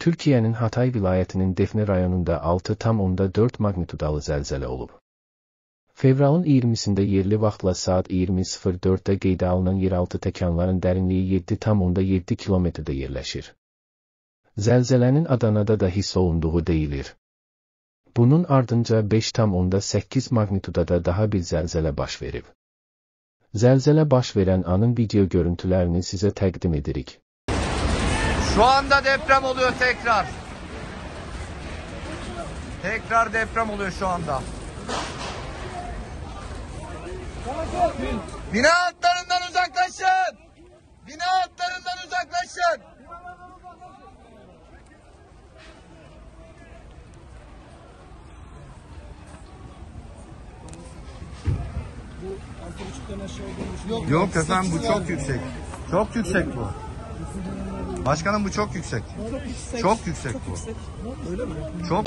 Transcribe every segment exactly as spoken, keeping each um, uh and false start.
Türkiye'nin Hatay vilayetinin Defne rayonunda altı tam onda dört magnitudalı zəlzələ olub. Fevralın iyirmisinde yerli vaxtla saat iyirmi sıfır dörddə qeydə alınan yeraltı təkanların dərinliyi yeddi tam onda yeddi kilometrdə yerləşir. Zəlzələnin Adanada da hiss olunduğu deyilir. Bunun ardınca beş tam onda səkkiz magnitudada daha bir zəlzələ baş verib. Zəlzələ baş verən anın video görüntülerini size təqdim edirik. Şu anda deprem oluyor tekrar. Tekrar deprem oluyor şu anda. Bina altlarından uzaklaşın. Bina altlarından uzaklaşın. Yok, Yok efendim bu çok yüksek. Çok yüksek bu. Başkanım bu çok yüksek. Çok yüksek, çok yüksek çok bu. Yüksek. Öyle mi? Çok.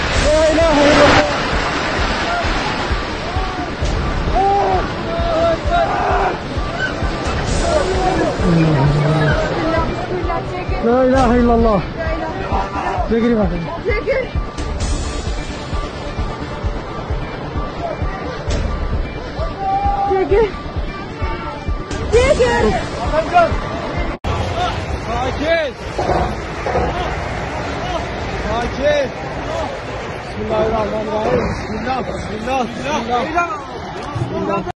La ilahe illallah. Çekil bakayım. Çekil. Çekil. Çekil. Sakin. Sakin. Bismillahirrahmanirrahim. Bismillah. Bismillah. Bismillah. Bismillah.